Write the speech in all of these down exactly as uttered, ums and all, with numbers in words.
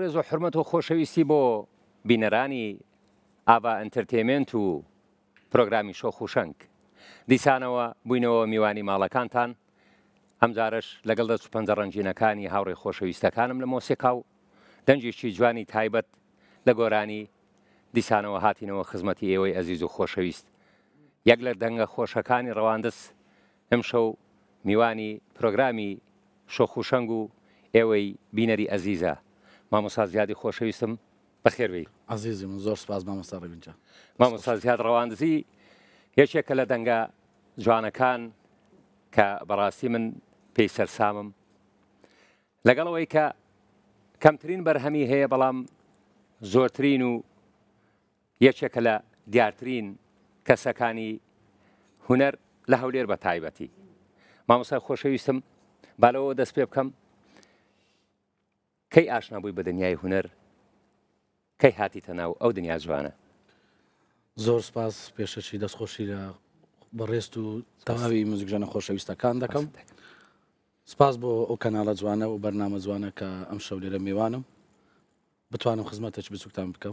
ڕێز و حرمەت و خۆشەویستی بۆ بینەرانی ئاوا ئەنتەرتێمنت و پرۆگرامی شۆخ و شەنگ دیسانەوە بووینەوە میوانی ماڵەکانتان ئەم جارش لەگەڵ دەست و پەنجە ڕەنجینەکانی هاوڕێ خۆشەویستەکانم لە مۆسیقا و دەنجێکی جوانی تایبەت لە گۆرانی دیسانەوە هاتینەوە خزمەتی ئێوەی ئەزیز و خۆشەویست یەک لە دەنگە خۆشەکانی ڕەواندز ئەمشەو میوانی پرۆگرامی شۆخ و شەنگ و ئێوەی بینەری ئەزیزە مامۆستا زیادی خۆشەویستم بەخێربێی عزیزی من زۆر سپاس مامۆستا ڕەوینجان مامۆستا زیاد ڕەواندزی یەکێکە لە دەنگە جوانەکان کە بەڕاستی من پێی سەرسامم لەگەڵەوەی کە کەمترین بەرهەمی هەیە بەڵام زۆرترین و یەکێکە لە دیارترین کەسەکانی هونەر لە هەولێر بە تایبەتی مامۆستا خۆشەویستم بالەوە دەست پێ بکەم کەی ئاشنا بووی بە دنیای هونەر کەی هاتیتە ناو ئەو دنیا جوانە زۆر سپاس پێشەچی دەستخۆشی لە بەڕێست و تەواوی موزیکژانە خۆشەویستەکان دەکەم سپاس بۆ ئەو کەناڵە جوانە و بەرنامە جوانە کە ئەم شەو لێرە میوانم بتوانم خزمەتێک بچووکتان بکەم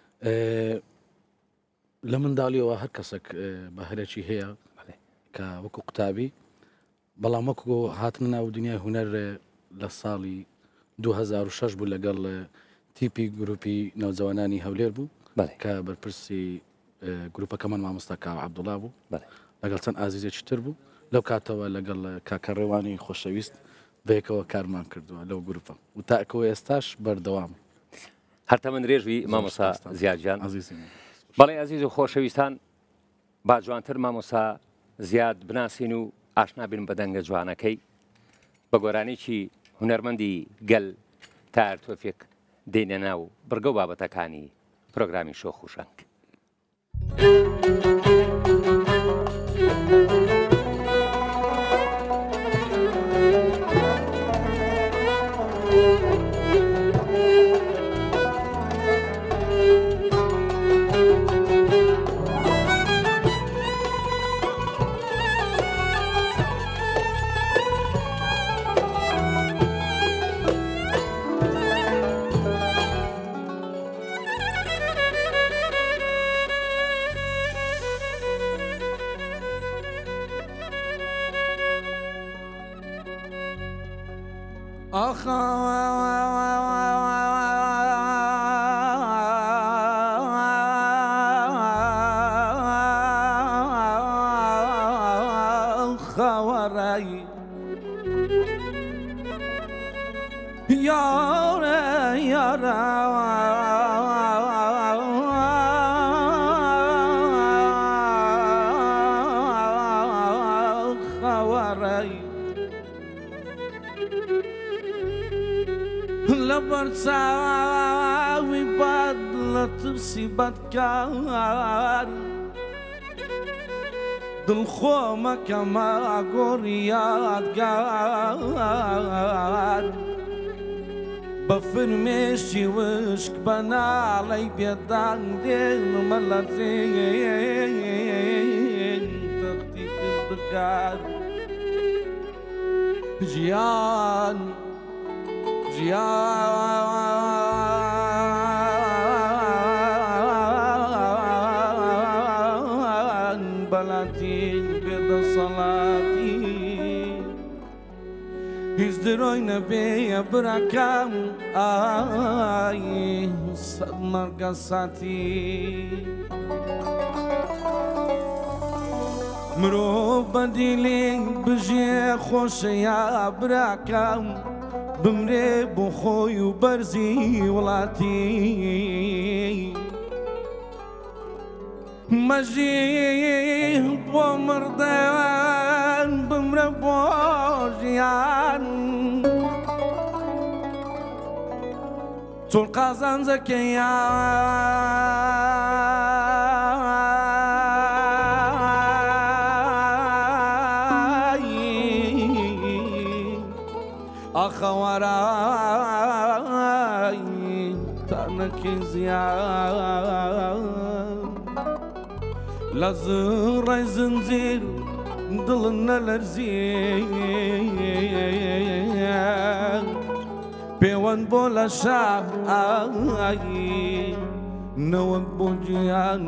لە منداڵیەوە هەر کەسێک بەهرێکی هەیە کە وەکو قوتابی بەڵام وەکو هاتنە ناو دنیای هونەر لە ساڵی دوو هەزار و شەش بوو لەگەڵ تیپی گروپی ناوجەوانانی هەولێر بوو کە بەرپرسی گروپەکەمان مامۆستا کاوە عەبدوڵڵا بوو لەگەڵ چەند ئازیزێکی تر بوو لەو کاتەوە لەگەڵ کاکە ڕێوانی خۆشەویست بەیەکەوە کارمان کردووە لەو گروپە و تاکەوە ئێستاش بەردەوام هەر تەمەند درێژوی مامۆستا زیادجان بەڵێ ئەزیز و خۆشەویستان با جوانتر مامۆستا زیاد بناسین و ئاشنا بین بە دەنگە جوانەکەی بە گۆرانێکی هونەرمەندی گەل تا تۆفێک دێنە ناو بڕگە و بابەتەکانی پرۆگرامی شۆخ و شەنگ لبرساوي بدلت بدكار دلخومة كما قريات قار بفرمشي وشك بنالي بيدان دين ملتين تختيك الدقار جيان جيان بلاتين بيد صلاتي ازدروين بي بركام آي صدمر قصاتي مرو بديلي بجي خوش يا بركام بمري بخوي وبرزي ولاتي مجي بمردان بمري بوجيان تول قازان زكيان أخوراي تانك زيان لازر زنزير ضلنا لرزيان پەیوەند بۆ لە شایی نەوەک بۆ گیان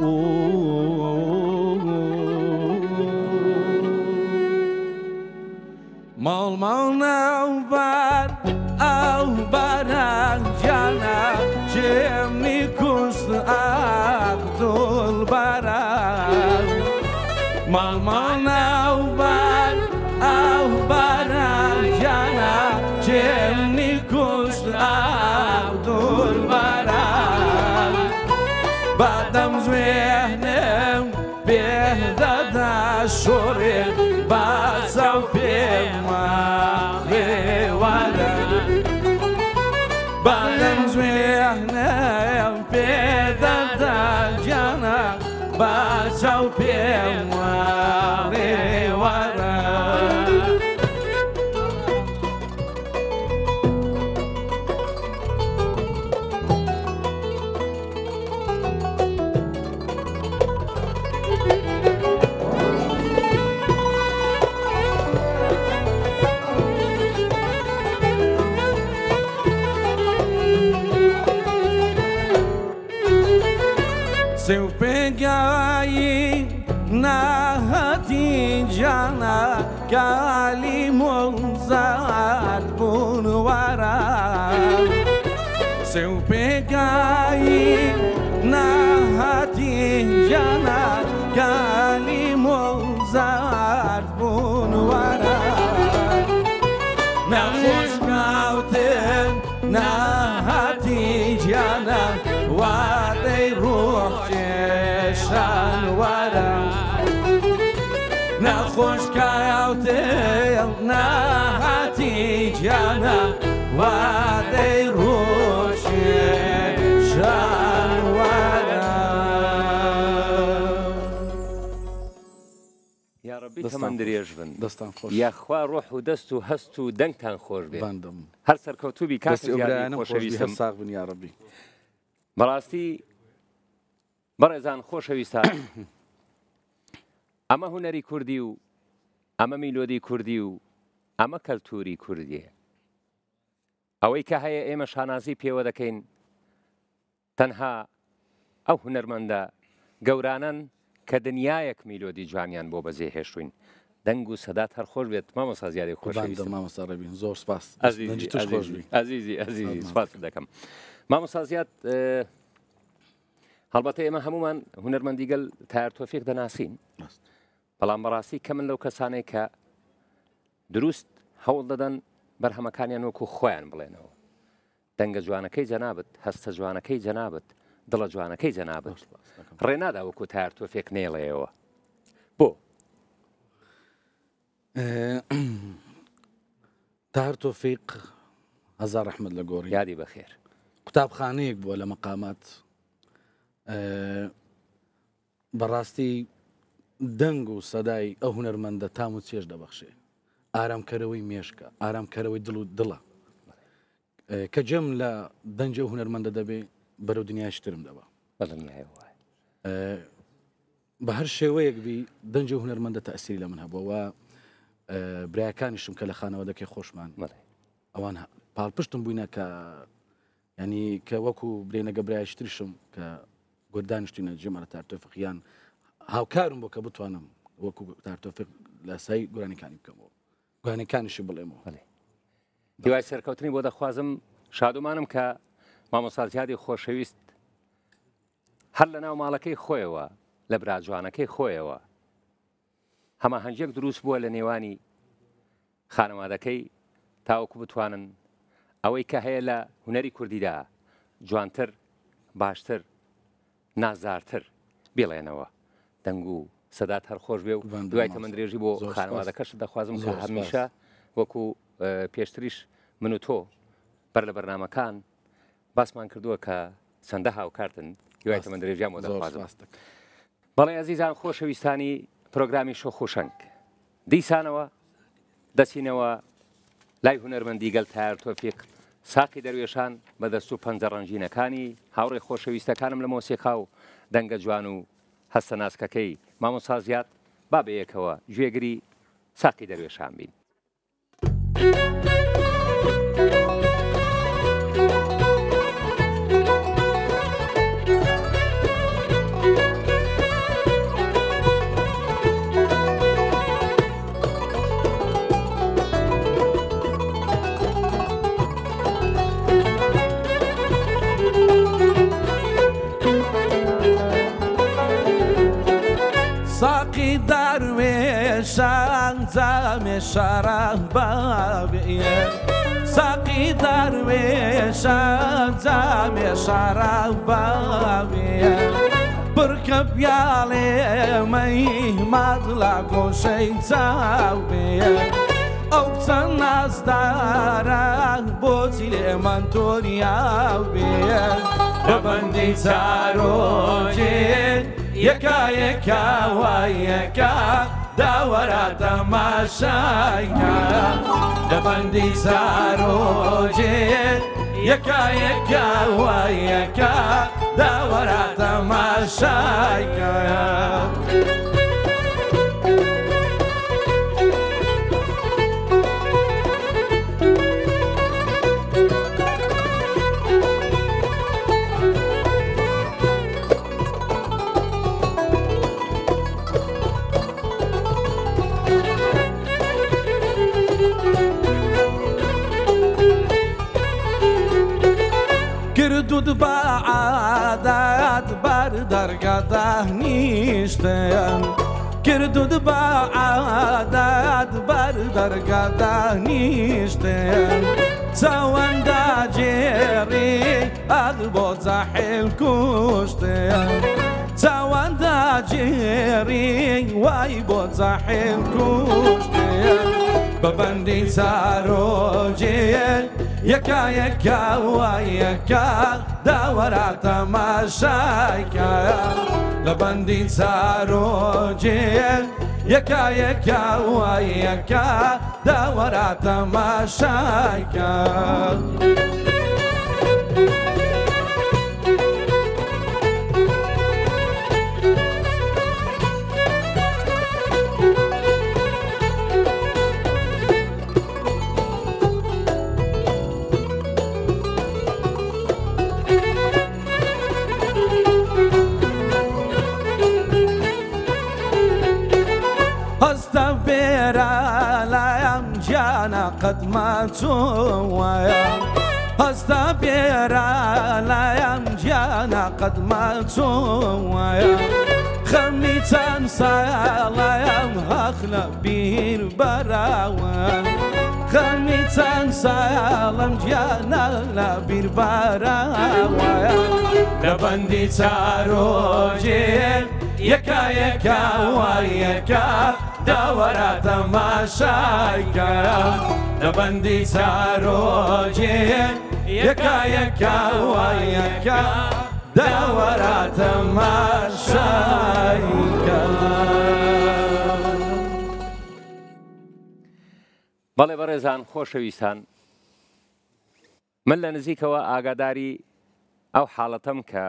ماڵ ماڵ ناوبار ئەو باران گیانە جێمی کوشت ئاخدوڵ باران ماڵ ماڵ ناوبار ئەو باران گیانە جێمی کوشت ئاخدوڵ باران بادەم زوێنم بێدەدا شۆڕێ بازە و پێما غێوارە بادەم زوێنم بێدەدا گیانە بازە و پێما غێوارە سێو پێگایی ناهەتی گیانە گالی مۆزات بوون وارە سێو پێگایی ناهەتی گیانە گالی مۆزات بوون وارە نەخۆش کاوتن ناهەتی گیانە وادەی ڕۆح کێشان وارە نەخۆش کاوتن ناهەتی گیانە وادەی ڕۆح کێشان وارە یا ڕەبی تەمەن درێژ بن دەستان خۆش یاخوا ڕۆح و دەست و هەست و دەنگتان خۆش بێ باندم هەر سەرکەوتوبی کاسی دەستی ئەوبرایانم خۆشەویستم خۆشبی ساغ بن یا ڕەبی بەڕاستی بەڕێزان خۆشەویستان ئەمە هونەری کوردی و ئەمە میلۆدی کوردی و ئەمە کەلتوری کوردیە ئەوەی کە هەیە ئێمە شانازی پێوە دەکەین تەنها ئەو هونەرمەندە گەورانن کە دنیایەک میلۆدی جوانیان بۆ بەجێ هێشتوین دەنگ و سەدات هەر خۆش بێت مامۆستا زیادی خۆشەویستم مامۆستا ڕەبین زۆر سپاس عەزیزی عەزیزی سپاس دەکەم مامۆستا زیاد هەڵبەتە ئێمە هەمومان هونەرمەندیگەل تایار تۆفیق دەناسین بەڵام بەڕاستی کە من لەو کەسانەی کە دروست هەوڵ دەدەن بەرهەمەکانیان وەکو خۆیان بڵێنەوە دەنگە جوانەکەی جەنابەت هەستە جوانەکەی جەنابەت دڵە جوانەکەی جەنابەت ڕێنادا وەکو تایار تۆفیق نێڵێەوە بۆ تایار تۆفیق هەزار ڕەحمەت لە گۆڕی یادی بەخێر قوتابخانەیەک بووە لە مەقامات بەڕاستی دەنگ و سەدای ئەو هونەرمەندە تام و چێژ دەبەخشێ ئارامکەرەوەی مێشکە ئارامکەرەوەی دڵ و دڵە کە جەم لە دەنجە و هونەرمەندە دەبێ بەرەو دنیاشترم دەبە بە هەر شێوەیەک بی دەنجە و هونەرمەندە تەئسیری لە من هەبووە برایەکانیشم کە لە خانەوە دەکەی خۆشمان ئەوان پاڵپشتم بووینە کە ینی کە وەکو برێنەگە برایشتریشم کە گوردانیشتینە ژێمە لە تایار تۆفیقیان هاوکارم بۆ کە بتوانم وەکو تایار تۆفیق لە سای گۆرانیەکانی بکەمەوە گۆرانیەکانیشی بڵێمەوە دیوای سەرکەوتنی بۆ دەخوازم شادومانم کە مامۆستا زیادی خۆشەویست هەر لە ناو ماڵەکەی خۆیەوە لە براجوانەکەی خۆیەوە هەماهەنگێک دروست بووە لە نێوانی خانەوادەکەی تاوەکو بتوانن ئەوەی کە هەیە لە هونەری کوردیدا جوانتر باشتر نازارتر بڵێنەوە دەنگ و سەدات هەر خۆش بێ و دوای تەمەندرێژی بۆ خانەوادەکەش دەخوازم کە هەمیشە وەکو پێشتریش من و تۆ بەر لە بەرنامەکان باسمان کردووە کە چەندە هاوکارتن دوای تەمەندرێژیان بۆ دەخوازم بەڵێ عەزیزان خۆشەویستانی پرۆگرامی شۆخوشەنگ دیسانەوە دەچینەوە لای هونەرمەندی گەل تایار تۆفیق ساقی دەروێشان بە دەست و پەنجە ڕەنجینەکانی هاوڕێ خۆشەویستەکانم لە مۆسیقا و دەنگە جوان و هەستە ناسکەکەی مامۆستا زیاد با بەیەکەوە گوێگری ساقی دەروێشان بین. جامێ شاران بابێ ساقی دەروێشان جامێ شاران بابێ پڕکە پیاڵێ مەیماد لە گۆشەی چاوێ ئەو چەند نازداران بۆچی لێمان تۆریاو بێ بەبەندی چارۆجێ یەکا یەکا وای یەکا داوەرە تەماشایکە لەبەندی چارۆجێ یەکا یەکا وای یەکا داوەرە تەماشایکە کردود با عادت بر درگاه نیشتن کردود با عادت بر درگاه نیشتن چاوندا جێری ئەد بۆ جاحیل کوشتن چاوندا جێری وای بۆ جاحیل کوشتن بەبەندی چارۆجێر یەکا یەکا وای یەکا داوەرە تەماشایکە لەبەندی چارۆجێر یەکا یەکا وای یەکا داوەرە تەماشایکە هەستە بێرە لایم گیانە قەدمە چۆوایە هەستە بێرە لایم گیانە قەدمە چۆوایە خەمی چەند ساڵەیەم هەخ لە بیر بەراوە خەمی چەند ساڵم گیانە لە بیر بەراوایە لەبەندی چارۆجێر یەکا یەکا وای یەکا داوەرە تەماشایکە لەبەندی چارۆجێر یەکا یەکا وای یەکا داوەرە تەماشایکە بەڵێ بەڕێزان خۆشەویستان من لە نزیکەوە ئاگاداری ئەو حاڵەتەم کە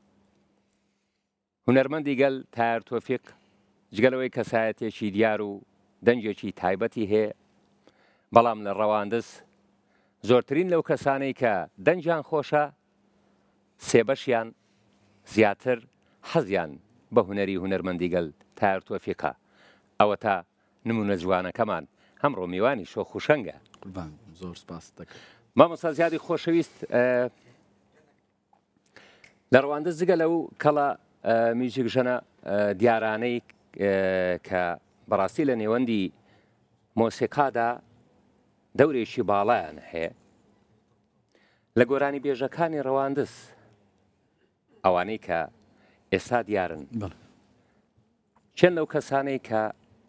هونەرمەندی گەل تایر تۆفیق جگەلەوەی کەسایەتێکی دیار و دەنجێکی تایبەتی هەیە بەڵام لە ڕەواندز زۆرترین لەو کەسانەی کە دەنجیان خۆشە سێبەشیان زیاتر حەزیان بە هونەری هونەرمەندی گەل تایر تۆفیقە ئەوە تا نمونە جوانەکەمان هەمڕۆ میوانی شۆخ و شەنگە زۆر سپاس دەکەم مامۆستا زیادی خۆشەویست لە ڕەواندز جگە لەو کەڵە میوزیک ژەنە دیارانەی کە بەڕاستی لە نێوەندی مۆسیقادا دەورێکی باڵایان هەیە لە گۆرانی بێژەکانی ڕەواندز ئەوانەی کە ئێستا دیارن چەند لەو کەسانەی کە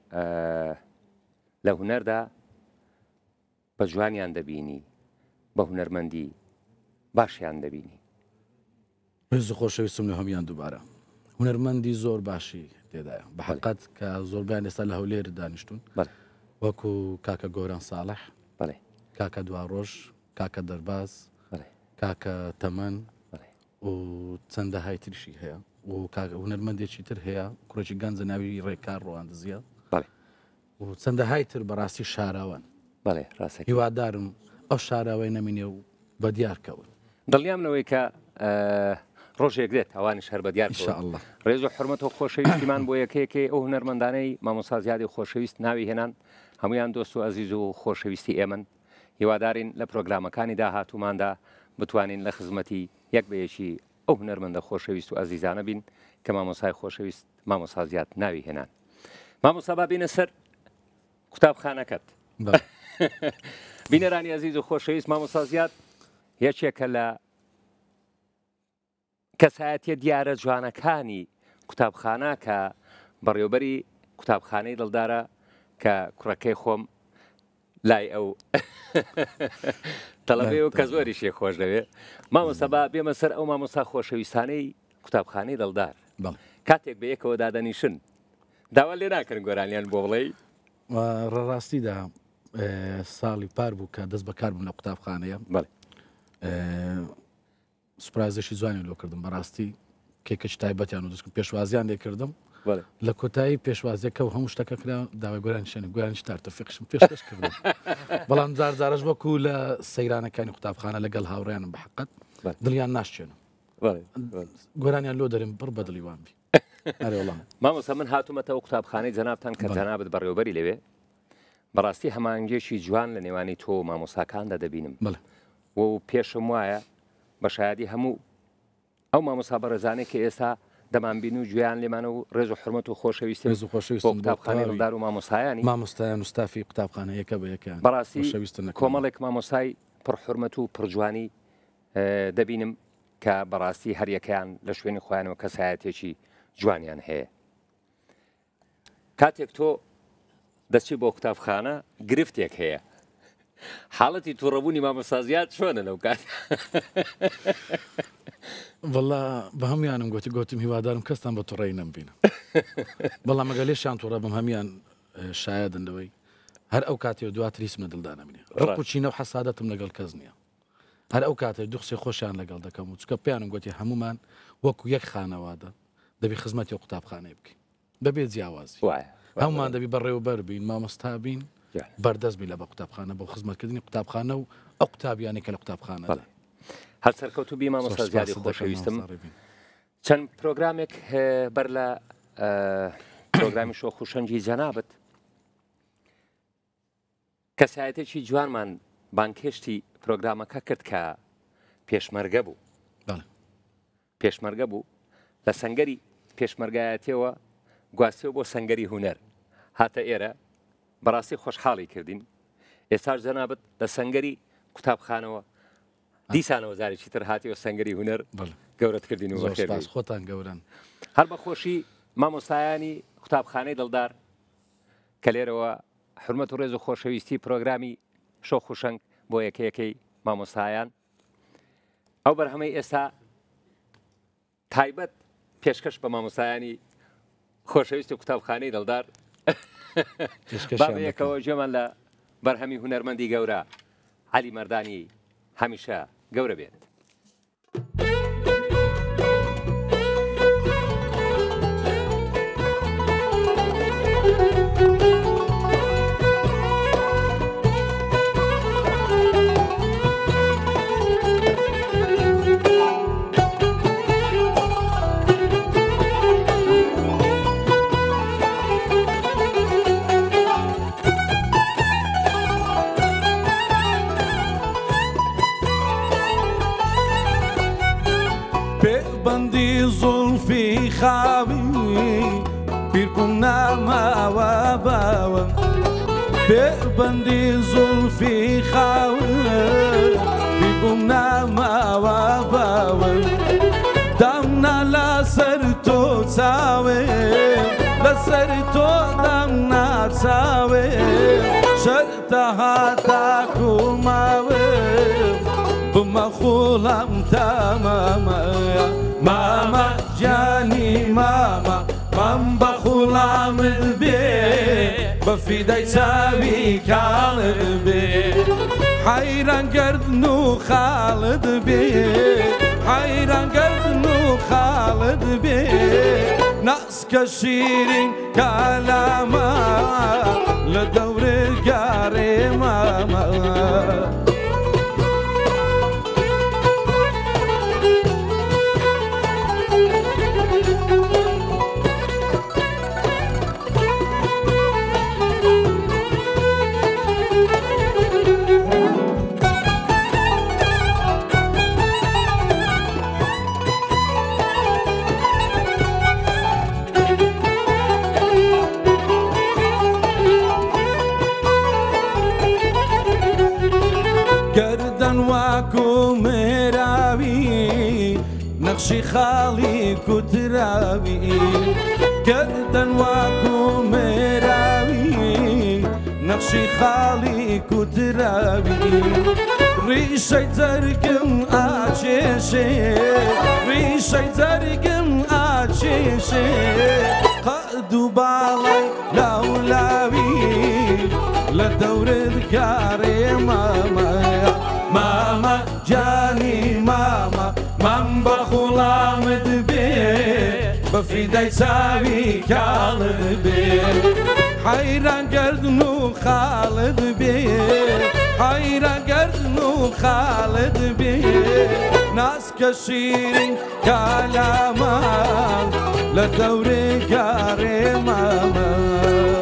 لە هونەردا بە جوانیان دەبینی بە هونەرمەندی باشیان دەبینی هێز خۆشەویستم لە هەمیان دووبارە هونەرمەندی زۆر باشی تێدایە بە حقیقەت کە زۆربیان ئێستا لە هەولێر دانیشتون وەکو کاکە گۆران ساڵح کاکە دواڕۆژ کاکە دەرباز کاکە تەمەن و چەندە هایتریشی هەیە و هونەرمەندێکی تر هەیە کوڕێکی گەنجە ناوی ڕێکار ڕەواندزیە و چەندە هایتر بەڕاستی شاراوان هیوادارم ئەو شاراوەی نەمینێ و بە دیارکەون دڵنیام لەوەی کە ڕۆژێک دێت ئەوانیش هەر بە دیار ڕێز و حرمەت و خۆشەویستیمان بۆ یەکەیەکێ ئەو هونەرمەندانەی مامۆستا زیادی خۆشەویست ناوی هێنان هەمویان دۆست و ئەزیز و خۆشەویستی ئێمن هیوادارین لە پرۆگرامەکانی داهاتووماندا بتوانین لە خزمەتی یەک بەیەکی ئەو هونەرمەندە خۆشەویست و ئەزیزانە بین کە مامۆسای خۆشەویست مامۆستا زیاد ناوی هێنان مامۆستا با بینە سەر قوتابخانەکەت بینەرانی عەزیز و خۆشەویست مامۆستا زیاد یەکێکە لە کەسایەتیە دیارە جوانەکانی قوتابخانە کە بەڕێوەبەری قوتابخانەی دڵدارە کە کوڕەکەی خۆم لای ئەو تەڵەبێ و کە زۆریشێ خۆش دەوێت مامۆستا با بێمە سەر ئەو مامۆستا خۆشەویستانەی قوتابخانەی دڵدار کاتێک بە یەکەوە دادەنیشن داوا لێ ناکەن گۆرانیان بۆ بڵێ ڕاستیدا ساڵی پار بوو کە دەست بەکار بووم لە قوتابخانەیە سوپرایزێکی جوانی لۆ کردم بەڕاستی کێکەش تایبەتیان و دەستکرد پێشوازیان لێ کردم لە کۆتایی پێشوازیەکە و هەموو شتەکە کرا داوای گۆرانی شوێنە گۆرانی شتار تەفیقشم پێشکەش کردم بەڵام جار جارش وەکو لە سەیرانەکانی قوتابخانە لەگەڵ هاوڕێیانم بە حەقەت دڵیان ناشتێنم گۆرانیان لۆ دەرێن بڕ بە دڵیوان بی مامۆستا من هاتوومەتەوە قوتابخانەی جەنابتان کە جەنابەت بەڕێوەبەری لەوێ بەڕاستی هەمانگێکی جوان لە نێوانی تۆ و مامۆستاکاندا دەبینم و پێشم وایە بە شایەتی هەموو ئەو مامۆستا بەڕێزانەی کە ئێستا دەمانبین و گوێیان لێمانە و ڕێز و حرمەت و خۆشەویستی و خۆشەویست قوتابخانەی دڵدار و مامۆستایانی مامۆستایان و ستافی قوتابخانە یەکە بە یەکیان بەڕاستی کۆمەڵێک مامۆستای پڕحورمەت و پڕجوانی دەبینم کە بەڕاستی هەریەکەیان لە شوێنی خۆیانەوە کەسایەتێکی جوانیان هەیە کاتێک تۆ دەچی بۆ قوتابخانە گرفتێک هەیە حاڵەتی تووڕەبوونی مامۆستا زیاد چۆنە لەو کات وەڵا بە هەمویانم گوتی گوتم هیوادارم کەستان بە تووڕەیی نەمبینم بەڵام مەگەلێشیان تووڕە بم هەمیان شایەدنەوەی هەر ئەو کاتێ دواتر هیچم لە دڵدا نەبینێ ڕق و چینە و حەسادەتم لەگەڵ کەس نییە هەر ئەو کاتێ دوو قسەی خۆشیان لەگەڵ دەکەم و چکە پێیانم گوتی هەمومان وەکو یەک خانەوادە دەبی خزمەتی قوتابخانەی بکەین بەبێ جیاوازی هەمومان دەبی بەڕێوەبەر بین مامۆستا بین بەردەست بی لە بە قوتابخانە بۆ خزمەتکردنی قوتابخانە و ئەو قوتابیانی کە لە قوتابخانە هەر سەرکەوتو بی مامۆستا زیادی خۆشەویستم چەند پرۆگرامێک بەر لە پرۆگرامی شۆخوشەنگی جەنابەت کەسایەتێکی جوانمان بانکێشتی پرۆگرامەکە کرد کە پێشمەرگە بوو پێشمەرگە بوو لە سەنگەری پێشمەرگایەتەوە گواستیەوە بۆ سەنگەری هونەر هاتە ئێرە بەڕاستی خۆشحاڵی کردین ئێستاش جەنابەت لە سەنگەری قوتابخانەوە دیسانەوە زارێکی تر هاتیەوە سەنگەری هونەر گەورەت کردین و بەخێر خۆتان گەورن هەر بەخۆشی مامۆستایانی قوتابخانەی دڵدار کە لێرەوە حرمەت و ڕێز و خۆشەویستی پرۆگرامی شۆخوشەنگ بۆ یەکەیەکەی مامۆستایان ئەو بەرهەمەی ئێستا تایبەت پێشکەش بە مامۆستایانی خۆشەویستی قوتابخانەی دڵدار بابەیەکەوە گوێمان لە بەرهەمی هونەرمەندی گەورە عەلی مەردانی هەمیشە گەورە بێت. زلفي خاوي بيركم نعمة وباوة بندي زلفي خاوي بيركم نعمة وباوة دمنا لا سرتو تساوي لا سرتو دمنا تساوي شرطها تاكو ماوي بمخولم تماما ماما جاني ماما من بخولم البي بفيدي ساوي كالبي حيران قردنو خالد بي حيران قردنو خالد بي ناس كشيرين كلاما لدور القاري ماما كتراوي قدن واكو مراوي نقشي خالي كتراوي ريشي ترقم آشيشي ريشي ترقم آشيشي قادو بالي لاولاوي لدور الكاري ماما ماما جاني ماما من بخلام دبي بفيدي ساوي كالد بي حيران قردنو خالد بي حيران قردنو خالد بي ناس كشيرين كلاما لدور كاري ماما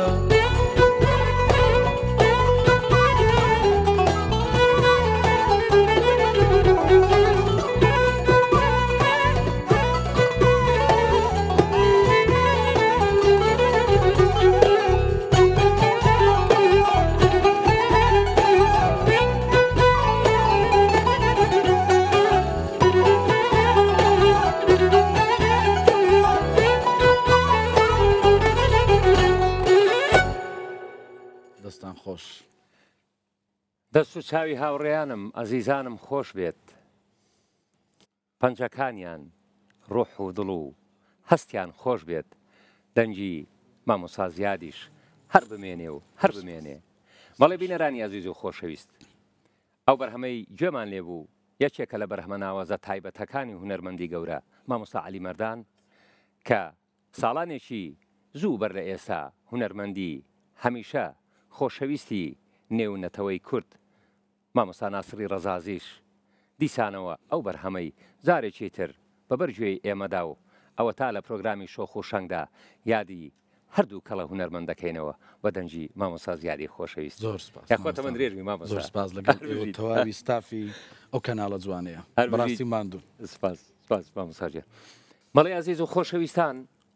خۆش دەست و چاوی هاوڕێیانم ئەزیزانم خۆش بێت پەنجەکانیان ڕوح و دڵ و هەستیان خۆش بێت دەنگی مامۆستا زیادیش هەر بمێنێ و هەر بمێنێ بەڵێ بینەرانی ئەزیز و خۆشەویست ئەو بەرهەمەی گوێمان لێبوو یەکێکە لە بەرهەمە ناوازە تایبەتەکانی هونەرمەندی گەورە مامۆستا عەلی مەردان کە ساڵانێکی زوو بەر لە ئێستا هونەرمەندی هەمیشە خۆشەویستی نێونەتەوەی کورد مامۆستا ناسری ڕەزازیش دیسانەوە ئەو بەرهەمەی جارێکی تر بەبەرگوێی ئێمەدا و ئەوە تا لە پرۆگرامی شۆخ و شەنگدا یادی هەردوو کەڵە هونەرمەند دەکەینەوە بە دەنجی مامۆستا زیادی خۆشەویست زۆر سپاس یاخواتە من درێژمی مامۆستا زۆر سپاس لەگەڵ تەواوی ستافی ئەو کەناڵە جوانەیە بەڕاستی ماندوو سپاس سپاس مامۆستا جێ مەڵێ عەزیز و خۆشەویستان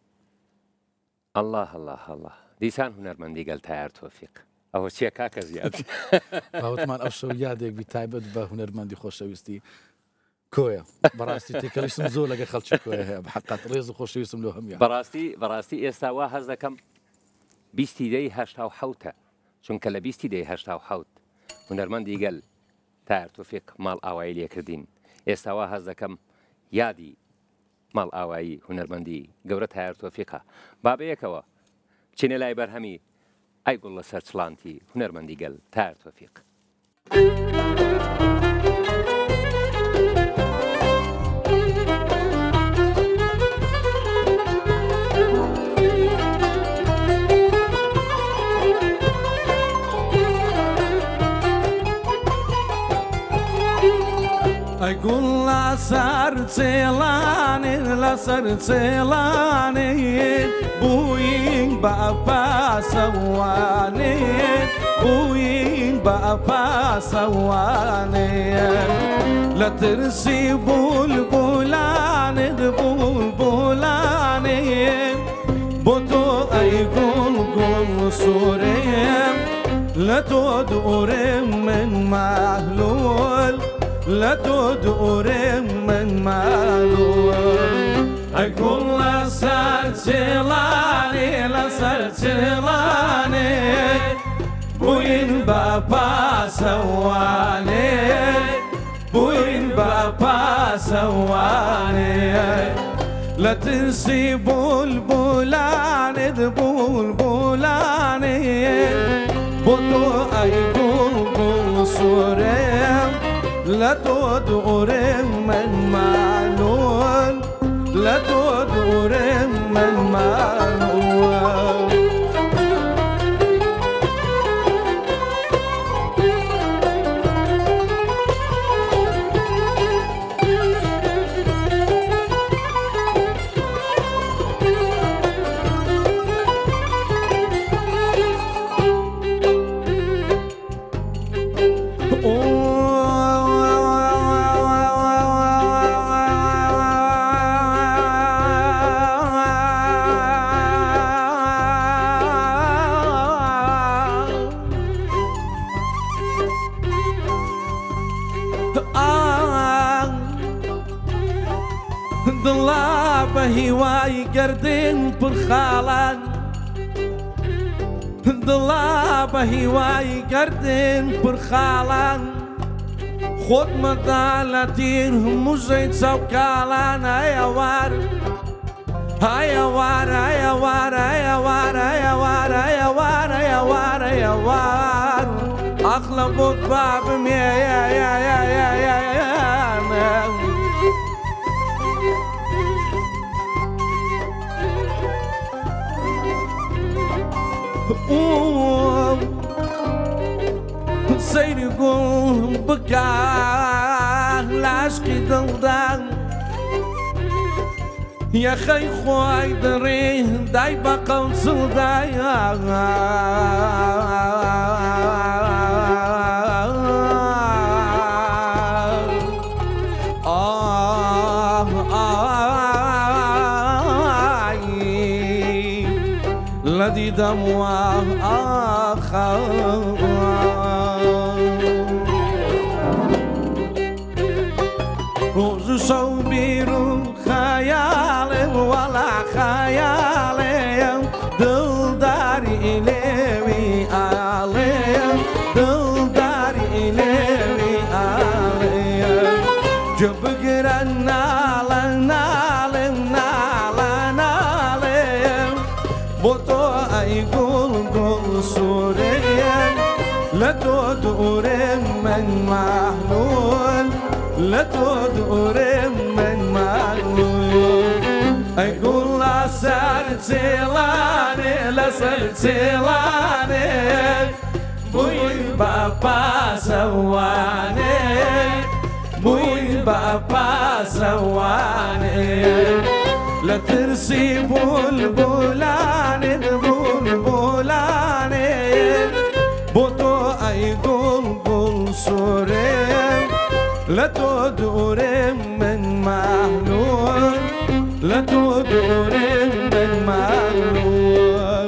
الله الله الله دیسان هونەرمەندی گەل تایار تۆفیق ئەوە چیە کاکە زیاد باوتمان ئەو شەو یادێک بی تایبەت بە هونەرمەندی خۆشەویستی کۆیە بەڕاستی تێکەلیشتم زۆر لەگە خەڵکی کۆیە هەیە بەحەقەت ڕێز و خۆشەویستم لەو هەمیان بەڕاستی بەڕاستی ئێستا وا هەز دەکەم بیستی دەی هەشتا و حەوتە چونکە لە بیستی دەی هەشتا و حەوت هونەرمەندی گەل تایار تۆفیق ماڵ ئاوایی لێکردین ئێستا وا هەز دەکەم یادی ماڵ ئاوایی هونەرمەندی گەورە تایار تۆفیقە با بەیەکەوە بچینە لای بەرهەمی ئای گوڵ لەسەر چڵانتی هونەرمەندی گەل تایار تۆفیق ئەی گوڵ لەسەر چێڵانێ لەسەر چێڵانێ بووین بە پاسەوانێ بووین بە پاسەوانێ لە ترسی بولبولانێ بولبولانێ بۆ تۆ ئەی گوڵ گوڵ سوورێم لە تۆ دوورێم من مەهلوول لە تۆ دوورێم من مەهلوول ئەی گوڵ لەسەر چێڵانێ لەسەر چێڵانێ بووین بە پاسەوانێ بووین بە پاسەوانێ لە ترسی بولبولانێ بولبولانێ بۆ تۆ ئەی گوڵ گوڵ سوورێم لە تۆ دوورێم من مەهلوول لە تۆ دوورێم من مەهلوول گردن پر خاڵان دڵا بە هیوای گردن پر خاڵان خۆت مەدا لە تیر هەموو ژەی چاوکاڵان ئەیەوار ئەیەوار ئەیەوار ئەیەوار ئەیەوار ئەیەوار ئەیەوار ئەیەوار ئەخلە بۆت بابمێ سەیری گوڵ بکە لاشکی دڵدان یەخەی خۆی دڕێ دای بە قەوچڵدای لە دیدەم وە ئاخە ڕۆژ و شەو بیر و خەیاڵێم وەڵا خەیاڵێم دڵداری لێوی ئاڵێم دڵداری لێوی ئاڵێم گوێ بگرە ناڵە ناڵێم ناڵە ناڵێم بۆ تۆ ئەی گوڵ گوڵ سوورێم لە تۆ دوورێم من مەحلول لە تۆ دوورێم من مەحلول ئەی گوڵە سەر چێڵانێ لەسەر چێڵانێ بووی بە پاسەوانێ بووی بە پاسەوانێ لە ترسی بولبولانێ بولبولانێ بۆ تۆ ئەی گوڵ گوڵ سوورێم لە تۆ دوورێم من مەحلول لە تۆ دوورێم من مەحلول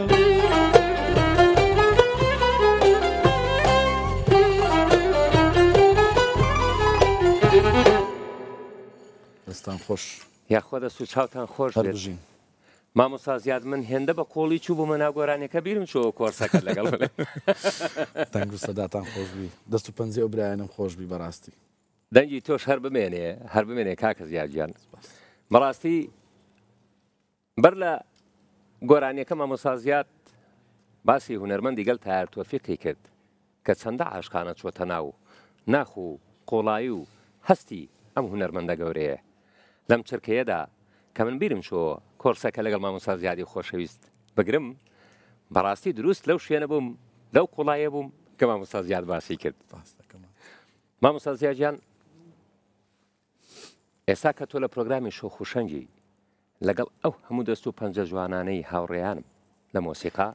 دەستان خۆش یاخۆ دەست و چاوتان خۆش بێت بژین مامۆستا زیاد من هێندە بە کۆڵی چوو بوومە ناو گۆرانیەکە بیرم چۆوە کۆرسەکە لەگەڵ تەنگ و سەداتان خۆش بی دەست و پەنجێ ئەو برایانم خۆش بی بەڕاستی دەنگی تۆش هەر بمێنێ هەر بمێنێ کاکە زیادگیان بەڕاستی بەر لە گۆرانیەکە مامۆستا زیاد باسی هونەرمەندی گەل تایار تۆفیقی کرد کە چەندە عاشقانە چۆتە ناو ناخ و قۆڵایی و هەستی ئەم هونەرمەندە گەورەیە لەم چرکەیەدا کە من بیرم چۆ کۆرسەکە لەگەڵ مامۆستا زیادی خۆشەویست بگرم بەڕاستی دروست لەو شوێنە بووم لەو قوڵایە بووم کە مامۆستا زیاد باسی کرد مامۆستا زیادیان ئێستا کە تۆ لە پرۆگرامی شۆخ و شەنگی لەگەڵ ئەو هەموو دەست و پەنجە جوانانەی هاوڕێیانم لە مۆسیقا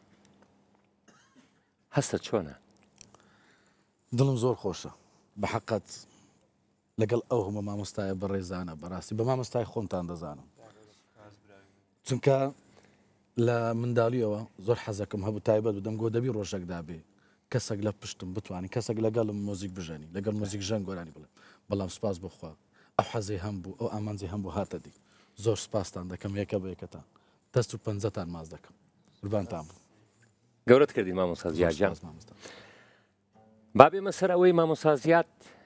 هەستە چۆنە؟ دڵم زۆر خۆشە بە حەقەت لەگەڵ ئەو هەموو مامۆستایە بەڕێزانە بەڕاستی بە مامۆستای خۆمتان دەزانم چونکە لە منداڵیەوە زۆر حەزەکەم هەبوو تایبەت بدەم گۆ دەبی ڕۆژێکدا بێ کەسێک لە پشتم بتوانانی کەسێک لەگەڵم مۆزیک بژەنی لەگەڵ مۆزیک ژەنگ گۆرانی بڵێ بەڵام سوپاس بخوا ئەو حەزەی هەم بوو ئەو ئامانجی هەم بوو هاتە دی زۆر سپاستان دەکەم یەکە بە یەکەتان دەست و پەنجەتان ماز دەکەم قوربانتان بوو گەورەت کردی مامۆستا زیادجان با بێمە سەر ئەوەی مامۆستا زیاد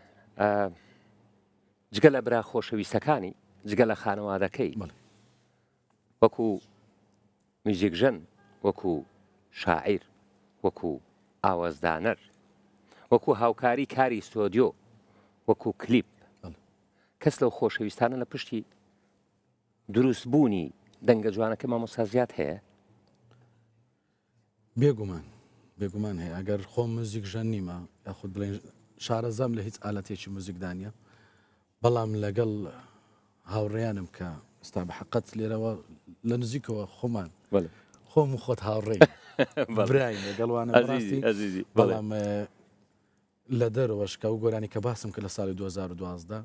جگە لە برا خۆشەویستەکانی جگە لە خانەوادەکەی وەکو میوزیکژەن وەکو شاعیر وەکو ئاوازدانەر وەکو هاوکاری کاری ستۆدیۆ وەکو کلیپ کەس لەو خۆشەویستانە لە پشتی دروستبوونی دەنگە جوانەکە مامۆستا زیاد هەیە بێگومان بێگومان هەیە ئەگەر خۆم موزیک ژەن نیمە یاخود بڵێن شارەزەم لە هیچ ئالەتێکی موزیکدانە بەڵام لەگەڵ هاوڕێیانم کە ئستا بە حەقەت لێرەوە لە نزیکەوە خۆمان خۆم و خۆت هاوڕێی براین لەگەڵوانە بەڕاستی بەڵام لە دەرەوەش کە و گۆرانی کە باسم کە لە ساڵی دوو هەزار و دوازدە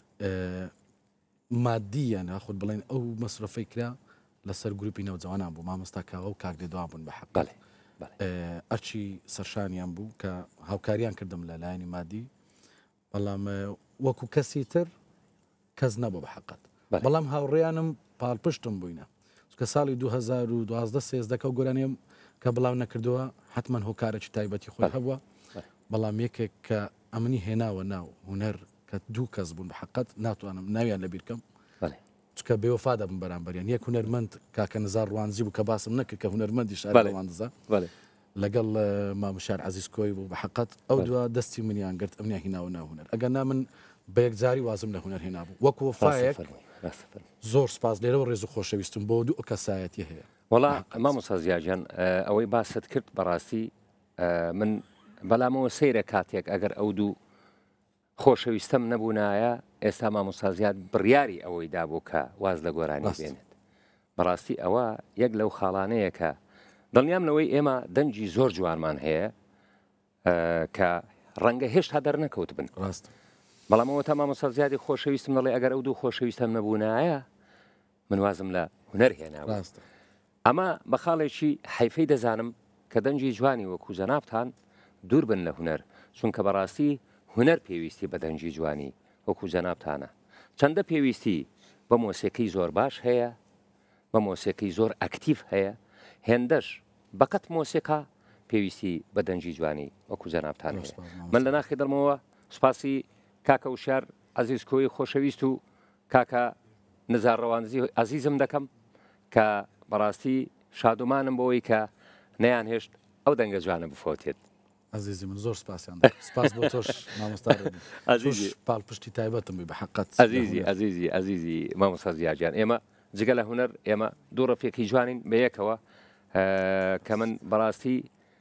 مادیەن خۆت بڵێن ئەو مەسرفەی کرا لەسەر گروپی نەوجەوانان بوو مامۆستا کاغا و کاک دێدوان بوون بە حەق ئەرچی سەرشانیان بوو کە هاوکاریان کردم لە لایەنی مادی بەڵام وەکو کەسی تر کەس نەبوو بە حەقەت بەڵام هاوڕێیانم پاڵپشتم بووینە کە ساڵی دوو هەزار و دوازدە سێزدەکە و گۆرانیم کە بڵاو نەکردووە حتمما هۆکارێکی تایبەتی خۆی هەبووە بەڵام یەکێک کە ئەمنی هێناوە ناو هوەر کە دوو کەس بوون بەحقەت ناتوانم ناویان لەبیر بکەم چکە بێوەفا دەبن بەرامبەریان یەک هونەرمەند کاکە نزار ڕوانزی بوو کە باسم نەکرد کە هونەرمەندی شاری ڕەواندزە لەگەڵ مامۆشار عەزیز کۆی بوو بەحقەت ئەو دووە دەستی منیان گرت ئەمنیان هیناوە ناو هونەر ئەگەر من بە یەکجاری وازم لە هونەر هێنابوو وەکو وەفایەک زۆر سپاس لێرەوە ڕێز و خۆشەویستم بۆ دوو کەسایەتی هەیە وەڵا مامۆستا زیاجان ئەوەی باست کرد بەڕاستی من بەلامەوە سەیرە کاتێک ئەگەر ئەو دوو خۆشەویستەم نەبوونایە ئێستا مامۆستا زیاد بڕیاری ئەوەی دابوو کە واز لە گۆرانی بێنێت بەڕاستی ئەوە یەک لەو خاڵانەیە کە دڵنیامنەوەی ئێمە دەنجی زۆر جوانمان هەیە کە ڕەنگە هێشتا دەرنەکەوت بن ڕاست بەڵامەوە تا مامۆستا زیادی خۆشەویستم دەڵێ ئەگەر ئەو دوو خۆشەویستەم نەبوونایە من وازم لە هونەر هێناوە ئەمە بە خاڵێکی حیفەی دەزانم کە دەنجی جوانی وەکو جەنابتان دوور بن لە هونەر چونکە بەڕاستی هونەر پێویستی بە دەنجی جوانی وەکو جەنابتانە چەندە پێویستی بە مۆسیقی زۆر باش هەیە بە مۆسیقی زۆر ئەکتیف هەیە هێندەش بەقەت مۆسیقا پێویستی بە دەنجی جوانی وەکو جەنابتان هەیە من لە ناخی دڵمەوە سوپاسی کاکە وشار عەزیز کۆی خۆشەویست و کاکە نزار ڕەوانزی عەزیزم دەکەم کە بەڕاستی شادومانم بۆەوەی کە نەیان هێشت ئەو دەنگە جوانە بفۆتێت عزیزی من زۆر سپاسیان سپاس بۆ تۆش مامۆستا عەزیزی پاڵپشتی تایبەتم بووی بە حەقەت عەزیزی عەزیزی عەزیزی مامۆستا زیاجان ئێمە جگە لە هونەر ئێمە دوو ڕەفیقی جوانین بەیەکەوە کە من بەڕاستی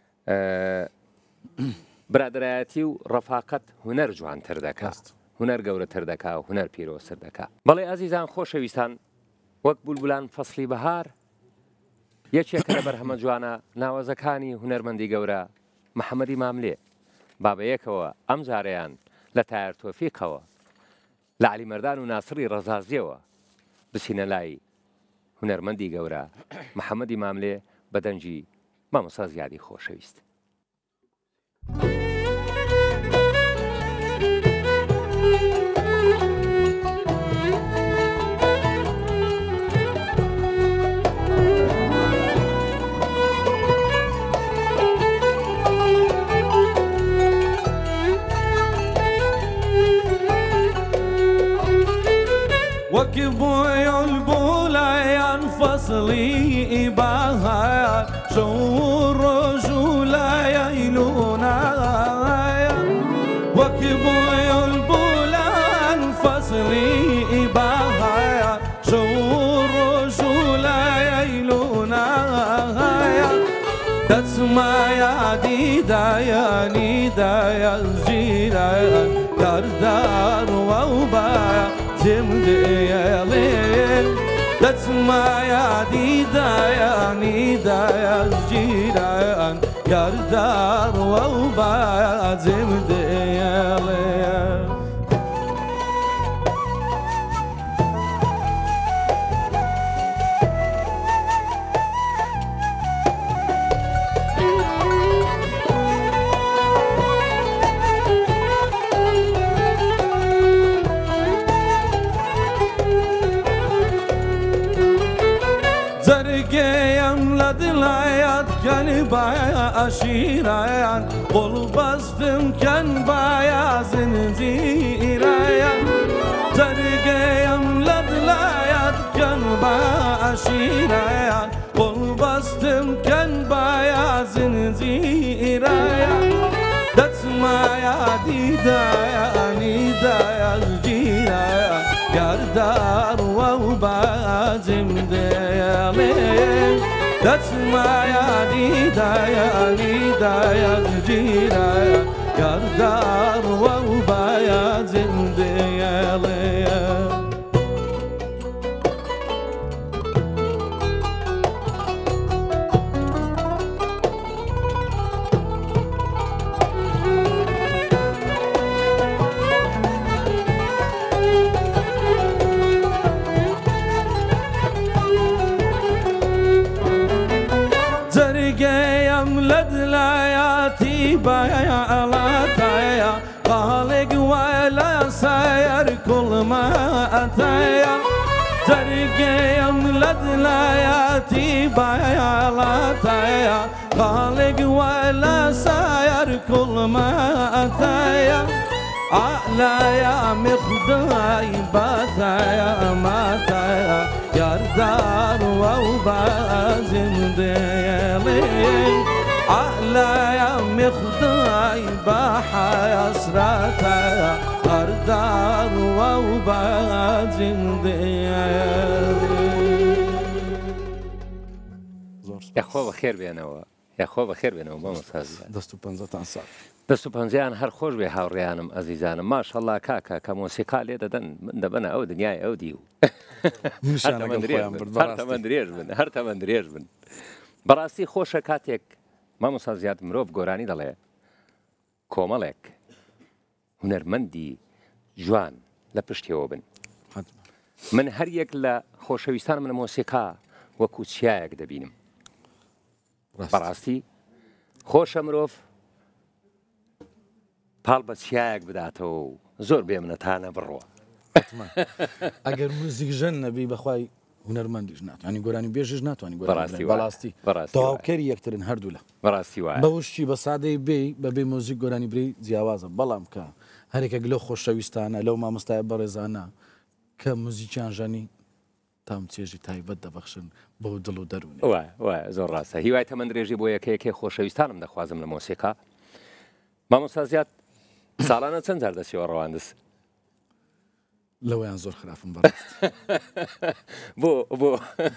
برادایەتی و ڕەفاقەت هونەر جوانتر دەکات هونەر گەورەتر دەکا و هونەر پیرۆستر دەکا بەڵێ ئازیزان خۆشەویستان وەک بولبولان فەسلی بەهار یەکێکە لە بەرهەمە جوانە ناوەزەکانی هونەرمەندی گەورە محەممەدی ماملێ بابەیەکەوە ئەم جارەیان لە تایر تۆفیقەوە لە عەلیمەردان و ناسری ڕەزازیەوە بچینە لای هونەرمەندی گەورە محەممەدی ماملێ بە دەنجی مامۆستا زیادی خۆشەویست وكبوي البولايان فصلي إباها شور رجولا يلونا وكبوي البولان فصلي إباها شور رجولا يلونا تسمع يا ديدا يا نيدا يا جيرا دردار ووبا زمديالين تسمع يا ديدا يا نيدا يا جيران يردار ووبا زمديالين دلایت کن بایا شیرایان قل بستم کن بایا زنجیرایان ترگیم لدلایت کن بایا شیرایان قل بستم کن بایا زنجیرایان تسمع یا دیدایا نیدایا جیرایان یاردار و بازم دیالین تسمع يا نيدا يا نيدا يا زجيرا يا دار وبايا زندي يا ليا بايا على تايا خالق ولا ساير كل ما أتايا ترقيم لدلاياتي بايالاتايا خالق ولا ساير كل ما أتايا على يا مخداي باتايا ماتايا يردار وبازم ديلين على يا مخداي باحا يسراتايا يردار وبازم ديلين يا خۆ بەخێر بێنەوە یا خۆ بەخێر بێنەوە مامۆستازیان دەست و پەنجەتان ساڵ دەست و پەنجەیان هەر خۆش بێ هاوڕێیانم ئەزیزانم ماشەڵڵا کاکە کە مۆسیقا لێ دەدەن من دەبەنە ئەو دنیای ئەو دی و هەر تەمەن درێژ بن هەر تەمەن درێژ بن بەڕاستی خۆشە کاتێک مامۆستازیات مرۆڤ گۆرانی دەڵێ کۆمەڵێک هونەرمەندی جوان لە پشتیەوە بن من هەر یەک لە خۆشەویستان منە مۆسیقا وەکو چیایەک دەبینم بەڕاستی خۆشە مرۆڤ پاڵ بە چیایەک بداتەوە و زۆر بێ منەتانە بڕوە ئەگەر موزیک ژەن نەبی بەخوای هونەرمەندیش ناتوانانی گۆرانی بێژش ناتوانانی گۆرانی بەڕاستی تەواوکەری یەکترن هەردوو لە بەڕاستی وایە بەوشتی بە سادەی بێ بەبێ مۆزیک گۆرانی بری جیاوازە بەڵام کە هەرێکێک لەو خۆشەویستانە لەو مامۆستایە بەڕێزانە کە موزیکیان ژەنی تام چێژی تایبەت دەبەخشن بۆ دڵ و دەروونێ وایە زۆر ڕاستە هیوای تەمەند درێژی بۆ یەکەیەکێ خۆشەویستانم دەخوازم لە مۆسیقا مامۆستازیات ساڵانە چەند جار دەچێەوە ڕەواندز لەوەیان زۆر خراپم بەڕاست بۆ بۆ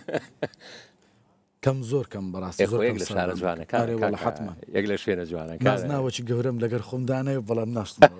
کەم زۆر کەم بەڕاستی یەک لە شارە جوانەکان حتمما یەک لە شوێنە جوانەکان ناز ناوەکی گەورەم لەگەر خۆمدانەیە بەڵام ناشتم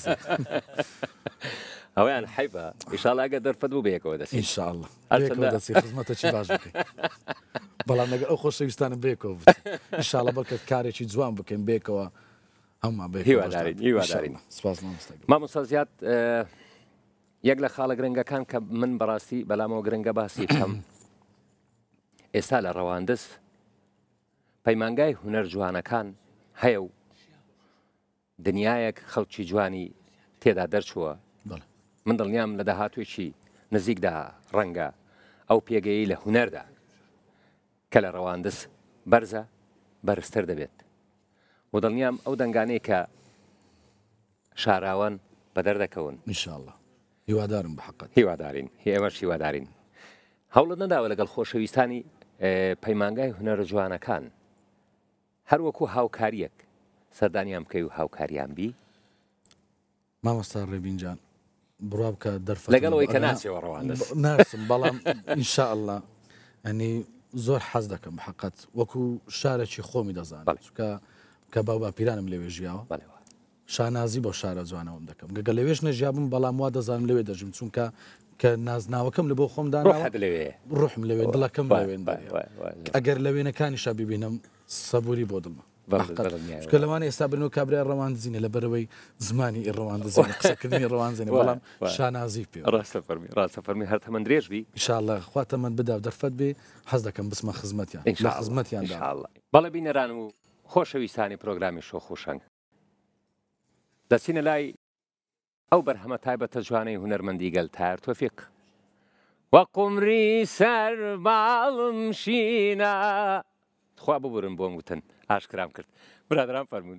ئەویان حیبە ئیشاڵا ئەگە دەرفەت بوو بەیەکەوە دەچین ئینشاءالله دەچی خزمەتەکی باش بکەین بەڵام لەگەر ئەو خۆشەویستانە بێکەوە ئینشاءالله بەڵکە کارێکی جوان بکەین بێکەوە هەموو بێ هیوادارین هیوادارین سپاس مامۆستا مامۆستازیات یەک لە خاڵە گرنگەکان کە من بەڕاستی بەلامەوە گرنگە باسی بکەم ئێستا لە ڕەواندز پەیمانگای هونەر جوانەکان هەیە و دنیایەک خەڵکی جوانی تێدا دەرچووە من دڵنیام لە داهاتوێکی نزیکدا ڕەنگە ئەو پێگەیی لە هونەردا کە لە ڕەواندز بەرزە بەرزتر دەبێت و دڵنیام ئەو دەنگانەی کە شاراوان بە دەردەکەون ئینشاءالله هیوادارم بەحەقەت هیوادارین ئێمەش هیوادارین هەوڵت نەداوە لەگەڵ خۆشەویستانی پەیمانگای هونەرە جوانەکان هەروەکو هاوکاریەک سەردانیان بکەی و هاوکاریان بی مامۆستا ڕێبینجان بڕوا بکە دەرفەت لەگەڵەوەی کە ناچێەوە ڕەواندز ناسم بەڵام ئینشاءالله ئەنی زۆر حەز دەکەم بەحەقەت وەکو شارێکی خۆمی دەزانم چکە کە باو باپیرانم لەوێ ژیاوە شانازی بۆ شارە جوانەوەم دەکەم گەگە لەوێش نەژیابم بەڵام وا دەزانم لەوێ دەژم چونکە کە نازناوەکەم لە بۆ خۆمدانەوە لەوێ ڕوحم لەوێ دڵەکەم لەوێن ئەگەر لەوێنەکانیشا ببینم سەبووری بۆ دڵمە کە لەوانە ئێستا بنەوە کابرای ڕەواندزینە لەبەرەوەی زمانی ڕەواندزینە قسەکردنی ڕەوانزینە بەڵام شانازی پێ ڕاستە فەرمی ڕاستە فەرمی هەر تەمەند درێژ بی ئینشاءالله خوا تەمەند بدا و دەرفەت بێ حەز دەکەم بسمە خزمەتیان لە خزمەتیاندا بەڵێ بینەران و خۆشەویستانی پرۆگرامی شۆخ و شەنگ دەچینە لای ئەو بەرهەمە تایبەتە جوانەی هونەرمەندی گەلتار تۆفیق وە قومری سەر باڵم شینە خوا ببورن بۆم وتن ئاشکرام کرد برادران فەرمون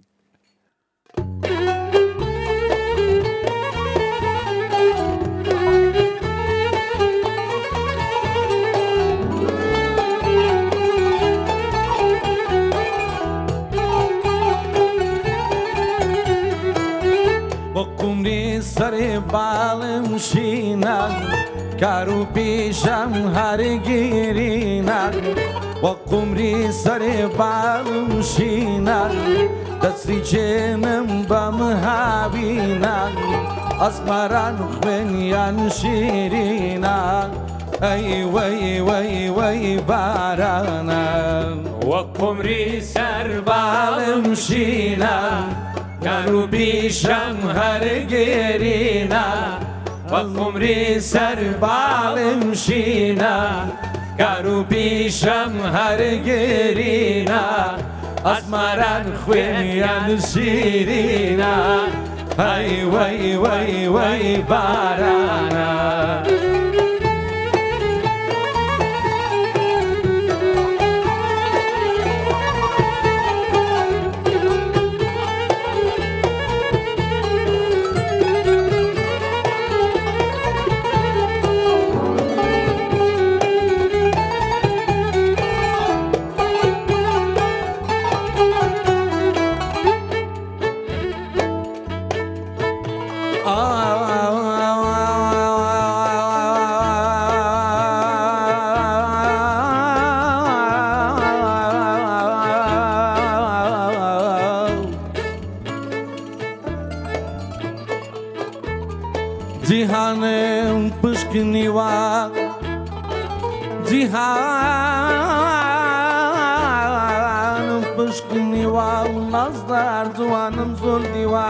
قمری سەری باڵم شینە کار و پیشەم هەرگیرینە وە قمری سەری باڵم شینە دەستی چێنم بەم هاوینە ئەسمەران خوێنیان شیرینە ئەی وەی وەی وەی بارانە وە قمری سەر باڵم شینە کار و پیشەم هەرگیرینە وە قمری سەر باڵم شینە کار و پیشەم هەرگیرینە ئەسمەران خوێنیان شیرینە ئەی وەی وەی وەی بارانە جیهانم پشکنیوە جیهانم پشکنیوە و نازدار جوانم زۆر دیوە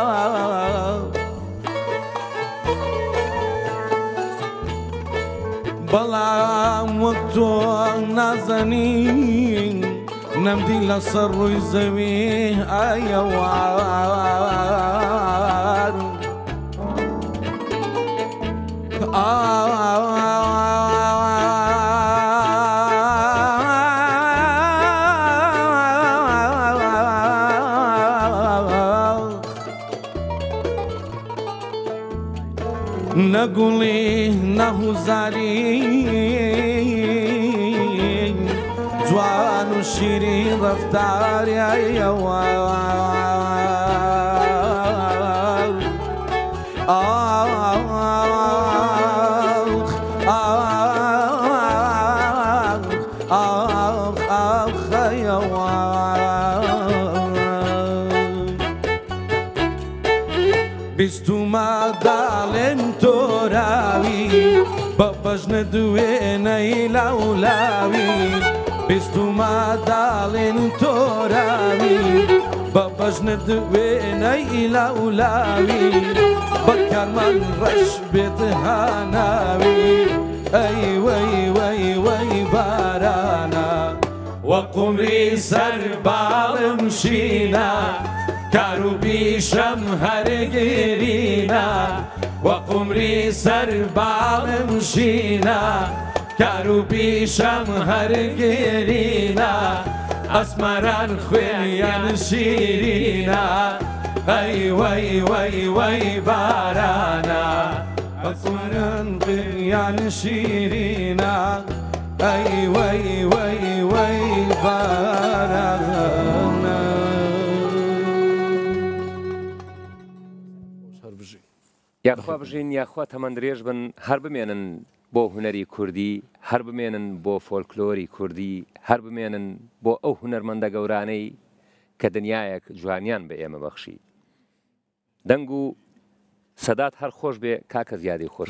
بەڵام وەک تۆ نازەنین نەمدی لەسەر ڕووی زەوی ئایەوار نەگوڵی نەهوزاری جوان و شیرین ڕەفتاری ئەیەوار بیستومە داڵێن تۆراوی بە بەژنە دوێنەی لاولاوی بیستومە داڵێن تۆراوی بە بەژنە دوێنەی لاولاوی بە کارمان ڕەش بێت هاناوی ئەی وەی وەی وەی بارانە وە قومری سەر باڵم شینە کار و پیشەم هەرگیرینە وە قومری سەر باڵم شینە کار و پیشەم هەرگیرینە ئەسمەران خوێنیان شیرینە ئەی وەی وەی وەی بارانە ئەسمەران خوێنیان شیرینە ئەی وەی وەی وەی بارانە یاخوا بژین یاخوا تەمەند درێژ بن هەر بمێنن بۆ هونەری کوردی هەر بمێنن بۆ فۆلکلۆری کوردی هەر بمێنن بۆ ئەو هونەرمەندە گەورانەی کە دنیایەک جوانیان بە ئێمە بەخشی دەنگ و سەدات هەر خۆش بێ کاکە زیادی خۆش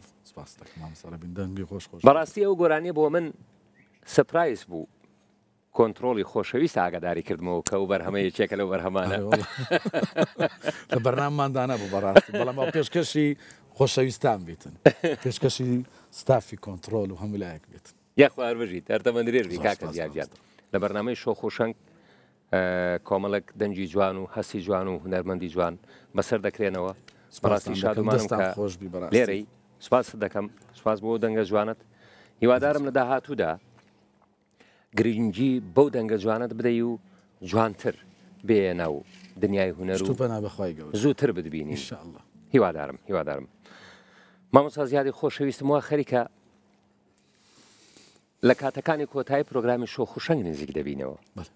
بەڕاستی ئەو گۆرانیە بۆ من سپرایز بوو کۆنتترۆلی خۆشەویست ئاگاداری کردمەوە کە و بەرهەمە یەکێکە لەو بەرهەمانە لە بەرنامماندانە بوو بەڕاستی بەڵام ئەو پێشکەشی خۆشەویستان بیتن پێشکەشی ستافی کۆنتترۆل و هەموو لایەک بێتن یاخوار بژیت هەرتەمە درێژی کاکە زیادیان لە بەرنامەی شۆخ و شەنگ کۆمەڵک دەنجی جوان و هەستی جوان و هونەرمەندی جوان بەسەر دەکرێنەوە بەڕاستی شادومانم کە لێرەی سوپاس دەکەم سوپاس بۆ دەنگە جوانت هیوادارم لە داهاتوودا گرنگی بەو دەنگە جوانت بدەی و جوانتر بێنە و دنیای هونەر و زووتر بتبینی هیوادارم هیوادارم مامۆستا زیادی خۆشەویستم وە خەریکە لە کاتەکانی کۆتایی پرۆگرامی شۆخ و شەنگ نزیک دەبینەوە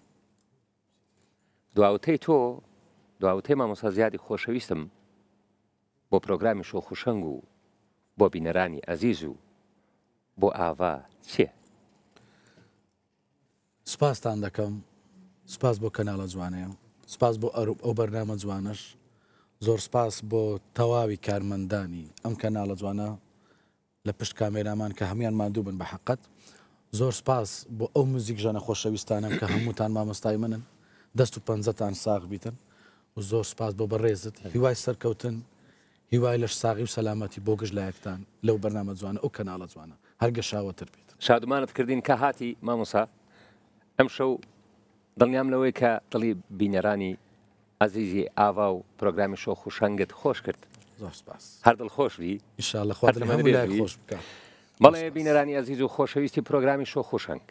دواوتەی تۆ دواوتەی مامۆستا زیادی خۆشەویستم بۆ پرۆگرامی شۆخ و شەنگ و بۆ بینەرانی ئەزیز و بۆ ئاوا چییە؟ سپاستان دەکەم سپاس بۆ کەناڵە جوانەیە سپاس بۆ ئەو بەرنامە جوانش زۆر سپاس بۆ تەواوی کارمەندانی ئەم کەناڵە جوانە لە پشت کامێرامان کە هەمیان ماندوو بن بە حەقەت زۆر سپاس بۆ ئەو موزیک ژەنە خۆشەویستانم کە هەمووتان مامۆستای منن دەست و پەنجەتان ساغ بیتن و زۆر سپاس بۆ بەڕێزت هیوای سەرکەوتن هیوای لەش ساغی و سەلامەتی بۆ گشت لایەکتان لەو بەرنامە جوانە ئەو کەناڵە جوانە هەرگەشاوەتر بیت شادومانت کردین کە هاتی مامۆسا ئەم شەو دڵنیام لەوەی کە دڵی بینەرانی عزیزی ئاوا و پرۆگرامی شۆخ و شەنگت خۆش کرد هەر دڵ خۆشبی بەڵێ بینەرانی عزیز و خۆشەویستی پرۆگرامی شۆخ و شەنگ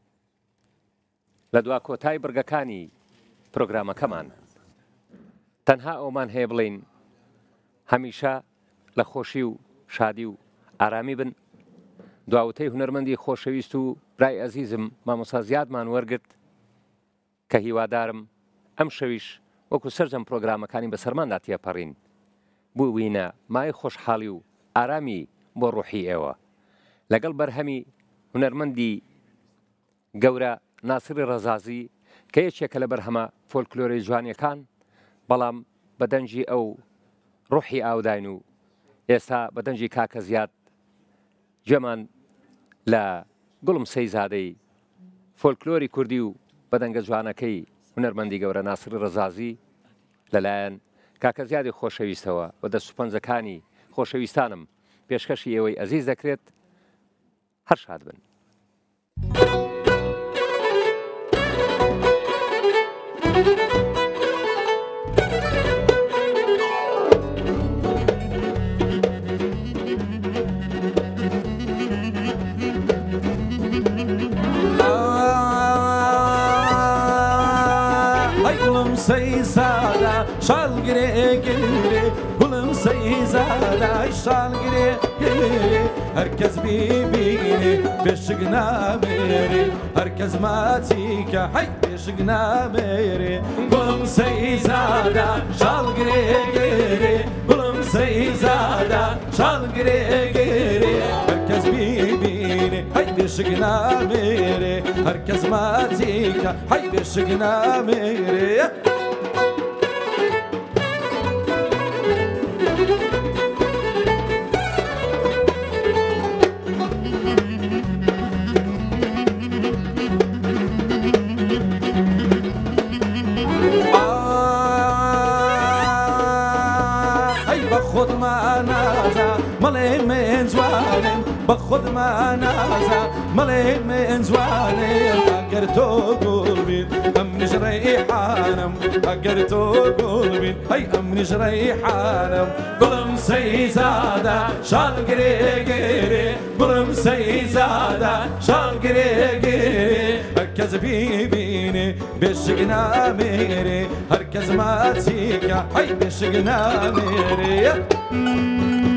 لە دوا کۆتای بڕگەکانی پرۆگرامەکەمان تەنها ئەومان هەیە بڵین هەمیشە لە خۆشی و شادی و ئارامی بن دواوتەی هونەرمەندی خۆشەویست و برای ئەزیزم مامۆستا زیادمان وەرگرت کە هیوادارم ئەم شەویش وەکو سەرجەم پرۆگرامەکانی بەسەرماندا تێپەڕین بوو وینە مای خۆشحاڵی و ئارامی بۆ ڕوحی ئێوە لەگەڵ بەرهەمی هونەرمەندی گەورە ناسری ڕەزازی کە یەکێکە لە بەرهەمە فۆلکلۆری جوانیەکان بەڵام بەدەنجی ئەو ڕوحی ئاوداین و ئێستا بەدەنجی کاکە زیاد جێمان لە گوڵم سەیزادەی فۆلکلۆری کوردی و بەدەنگە جوانەکەی هونەرمەندی گەورە ناسر ڕەزازی لەلایەن کاکە زیادی خۆشەویستەوە و دەست و پەنجەکانی خۆشەویستانم پێشکەشی ئێوەی ئەزیز دەکرێت. هەر شاد بن. سەیزادە شالگرێ گرێ گوڵم سەیزادە شالگرێ گرێ هەرکەس بیبینێ پێشک نامێرێ هەرکەس ماچیکە هەی پێشک نامێرێ گوڵم سەیزادە شالگرێ گرێ گوڵم سەیزادە شالگرێ گرێ هەرکەس بیبینێ هەی پێشک نامێرێ هەرکەس ماچیکە هەی پێشک نامێرێ. مەڵێ من جوانم بە خۆدمان نازە مەڵێ من جوانم ئەگەر تۆ گوڵ بین ئەم منیش ڕەیحانم ئەگەر تۆ گوڵ بین هەی ئەم منیش ڕەیحانم گوڵم سەیزادە شالگرێ گرێ گوڵم سەیزادە شالگرێ گرێ هەرکەس بیبینێ بێشک نامێرێ هەرکەس ماچیکە هەی بێشک نامێرێ.